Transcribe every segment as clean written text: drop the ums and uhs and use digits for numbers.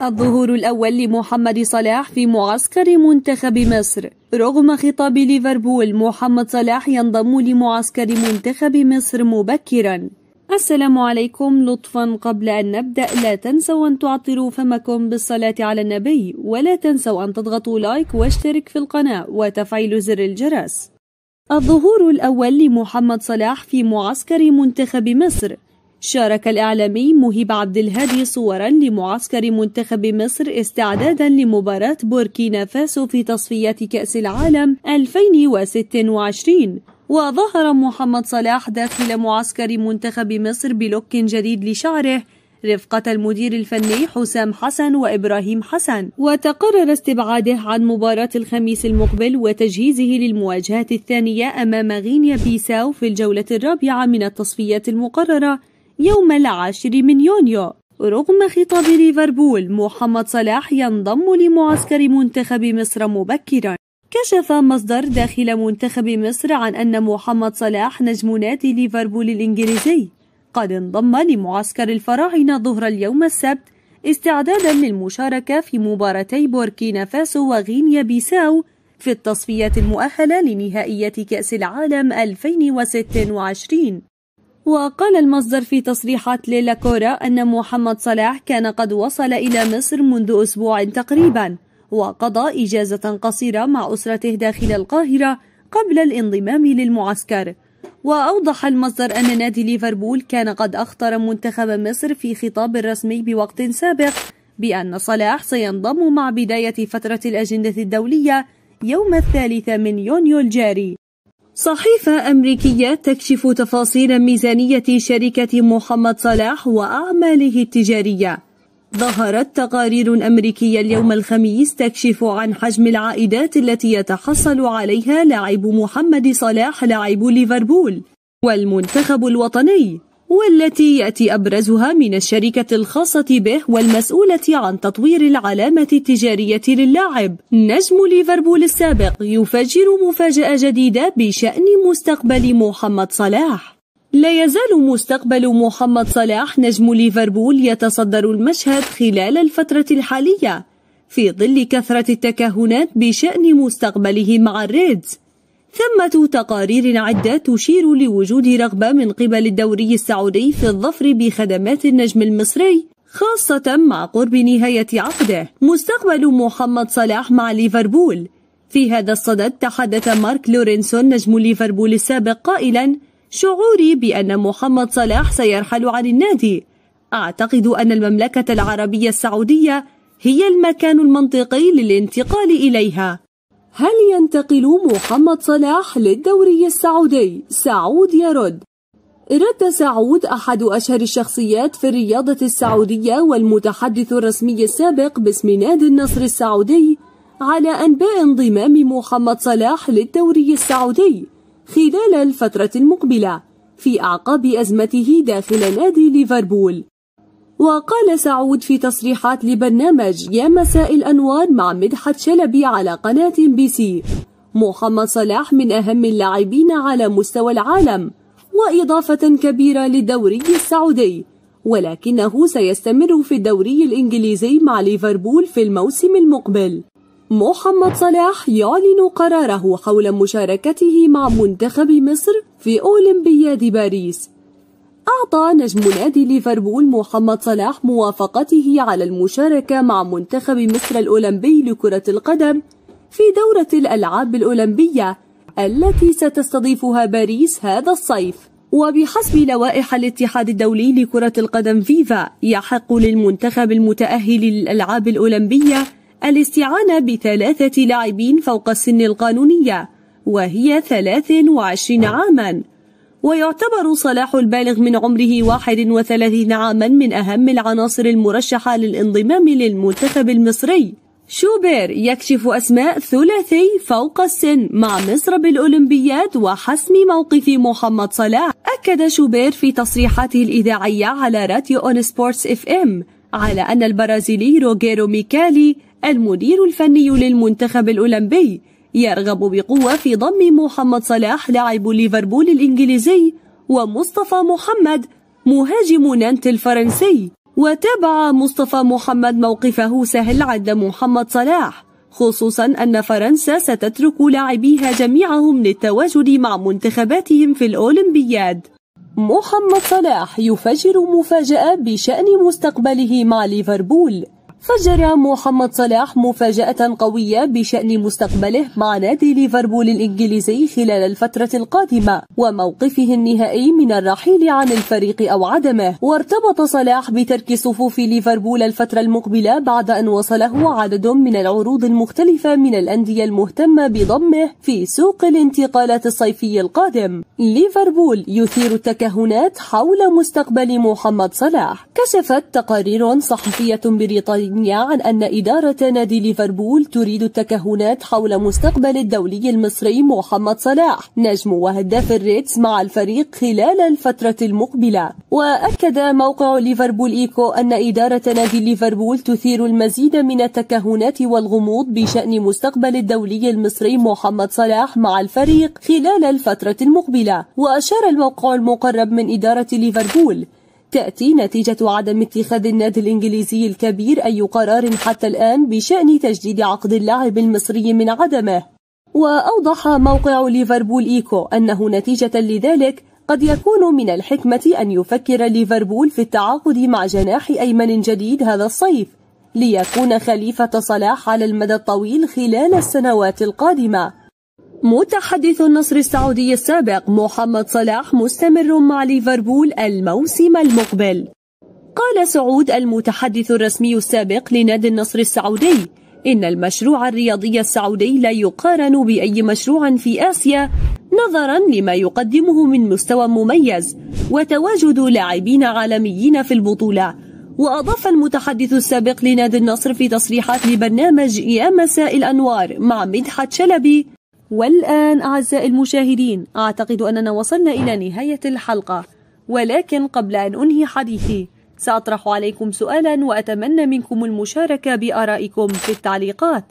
الظهور الأول لمحمد صلاح في معسكر منتخب مصر. رغم خطاب ليفربول، محمد صلاح ينضم لمعسكر منتخب مصر مبكرا. السلام عليكم. لطفا قبل أن نبدأ لا تنسوا أن تعطروا فمكم بالصلاة على النبي، ولا تنسوا أن تضغطوا لايك واشترك في القناة وتفعيل زر الجرس. الظهور الأول لمحمد صلاح في معسكر منتخب مصر. شارك الإعلامي مهيب عبد الهادي صورا لمعسكر منتخب مصر استعدادا لمباراة بوركينا فاسو في تصفيات كأس العالم 2026. وظهر محمد صلاح داخل معسكر منتخب مصر بلوك جديد لشعره رفقة المدير الفني حسام حسن وإبراهيم حسن، وتقرر استبعاده عن مباراة الخميس المقبل وتجهيزه للمواجهة الثانية أمام غينيا بيساو في الجولة الرابعة من التصفيات المقررة يوم 10 يونيو. رغم خطاب ليفربول، محمد صلاح ينضم لمعسكر منتخب مصر مبكرا. كشف مصدر داخل منتخب مصر عن أن محمد صلاح نجم نادي ليفربول الإنجليزي قد انضم لمعسكر الفراعنة ظهر اليوم السبت استعدادا للمشاركة في مباراتي بوركينا فاسو وغينيا بيساو في التصفيات المؤهلة لنهائيات كأس العالم 2026. وقال المصدر في تصريحات للاكورا أن محمد صلاح كان قد وصل إلى مصر منذ أسبوع تقريبا، وقضى إجازة قصيرة مع أسرته داخل القاهرة قبل الانضمام للمعسكر. وأوضح المصدر أن نادي ليفربول كان قد أخطر منتخب مصر في خطاب رسمي بوقت سابق بأن صلاح سينضم مع بداية فترة الأجندة الدولية يوم 3 يونيو الجاري. صحيفة أمريكية تكشف تفاصيل ميزانية شركة محمد صلاح وأعماله التجارية. ظهرت تقارير أمريكية اليوم الخميس تكشف عن حجم العائدات التي يتحصل عليها لاعب محمد صلاح لاعب ليفربول والمنتخب الوطني، والتي يأتي أبرزها من الشركة الخاصة به والمسؤولة عن تطوير العلامة التجارية للاعب. نجم ليفربول السابق يفجر مفاجأة جديدة بشأن مستقبل محمد صلاح. لا يزال مستقبل محمد صلاح نجم ليفربول يتصدر المشهد خلال الفترة الحالية في ظل كثرة التكهنات بشأن مستقبله مع الريدز. ثمة تقارير عدة تشير لوجود رغبة من قبل الدوري السعودي في الظفر بخدمات النجم المصري، خاصة مع قرب نهاية عقده. مستقبل محمد صلاح مع ليفربول. في هذا الصدد تحدث مارك لورينسون نجم ليفربول السابق قائلا: شعوري بأن محمد صلاح سيرحل عن النادي. أعتقد أن المملكة العربية السعودية هي المكان المنطقي للانتقال إليها. هل ينتقل محمد صلاح للدوري السعودي؟ سعود يرد. رد سعود أحد أشهر الشخصيات في الرياضة السعودية والمتحدث الرسمي السابق باسم نادي النصر السعودي على أنباء انضمام محمد صلاح للدوري السعودي خلال الفترة المقبلة في أعقاب أزمته داخل نادي ليفربول. وقال سعود في تصريحات لبرنامج يا مساء الأنوار مع مدحت شلبي على قناة BBC: محمد صلاح من أهم اللاعبين على مستوى العالم وإضافة كبيرة للدوري السعودي، ولكنه سيستمر في الدوري الإنجليزي مع ليفربول في الموسم المقبل. محمد صلاح يعلن قراره حول مشاركته مع منتخب مصر في أولمبياد باريس. أعطى نجم نادي ليفربول محمد صلاح موافقته على المشاركة مع منتخب مصر الأولمبي لكرة القدم في دورة الألعاب الأولمبية التي ستستضيفها باريس هذا الصيف. وبحسب لوائح الاتحاد الدولي لكرة القدم فيفا، يحق للمنتخب المتأهل للألعاب الأولمبية الاستعانة ب3 لاعبين فوق السن القانونية وهي 23 عاما. ويعتبر صلاح البالغ من عمره 31 عاما من أهم العناصر المرشحة للانضمام للمنتخب المصري. شوبير يكشف أسماء ثلاثي فوق السن مع مصر بالأولمبياد وحسم موقف محمد صلاح. أكد شوبير في تصريحاته الإذاعية على راديو أون سبورتس FM على أن البرازيلي روجيرو ميكالي المدير الفني للمنتخب الأولمبي يرغب بقوة في ضم محمد صلاح لاعب ليفربول الإنجليزي ومصطفى محمد مهاجم نانت الفرنسي وتابع مصطفى محمد موقفه سهل عند محمد صلاح، خصوصا أن فرنسا ستترك لاعبيها جميعهم للتواجد مع منتخباتهم في الأولمبياد. محمد صلاح يفجر مفاجأة بشأن مستقبله مع ليفربول. فجر محمد صلاح مفاجأة قوية بشأن مستقبله مع نادي ليفربول الإنجليزي خلال الفترة القادمة وموقفه النهائي من الرحيل عن الفريق أو عدمه. وارتبط صلاح بترك صفوف ليفربول الفترة المقبلة بعد أن وصله عدد من العروض المختلفة من الأندية المهتمة بضمه في سوق الانتقالات الصيفي القادم. ليفربول يثير التكهنات حول مستقبل محمد صلاح. كشفت تقارير صحفية بريطانية عن أن إدارة نادي ليفربول تريد التكهنات حول مستقبل الدولي المصري محمد صلاح نجم وهداف الريدز مع الفريق خلال الفترة المقبلة. وأكد موقع ليفربول إيكو أن إدارة نادي ليفربول تثير المزيد من التكهنات والغموض بشأن مستقبل الدولي المصري محمد صلاح مع الفريق خلال الفترة المقبلة. وأشار الموقع المقرب من إدارة ليفربول: تأتي نتيجة عدم اتخاذ النادي الإنجليزي الكبير أي قرار حتى الآن بشأن تجديد عقد اللاعب المصري من عدمه. وأوضح موقع ليفربول إيكو أنه نتيجة لذلك قد يكون من الحكمة أن يفكر ليفربول في التعاقد مع جناح أيمن جديد هذا الصيف ليكون خليفة صلاح على المدى الطويل خلال السنوات القادمة. متحدث النصر السعودي السابق محمد صلاح مستمر مع ليفربول الموسم المقبل. قال سعود المتحدث الرسمي السابق لنادي النصر السعودي إن المشروع الرياضي السعودي لا يقارن بأي مشروع في آسيا نظرا لما يقدمه من مستوى مميز وتواجد لاعبين عالميين في البطولة. وأضاف المتحدث السابق لنادي النصر في تصريحات لبرنامج يا مساء الأنوار مع مدحت شلبي: والآن أعزائي المشاهدين أعتقد أننا وصلنا إلى نهاية الحلقة، ولكن قبل أن أنهي حديثي سأطرح عليكم سؤالا وأتمنى منكم المشاركة بآرائكم في التعليقات.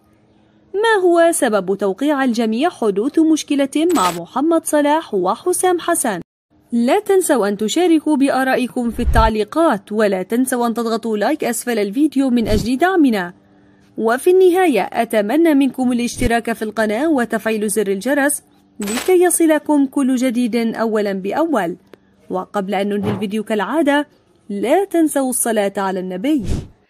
ما هو سبب توقيع الجميع حدوث مشكلة مع محمد صلاح وحسام حسن؟ لا تنسوا أن تشاركوا بآرائكم في التعليقات، ولا تنسوا أن تضغطوا لايك أسفل الفيديو من أجل دعمنا. وفي النهاية أتمنى منكم الاشتراك في القناة وتفعيل زر الجرس لكي يصلكم كل جديد أولا بأول. وقبل أن ننهي الفيديو كالعادة لا تنسوا الصلاة على النبي.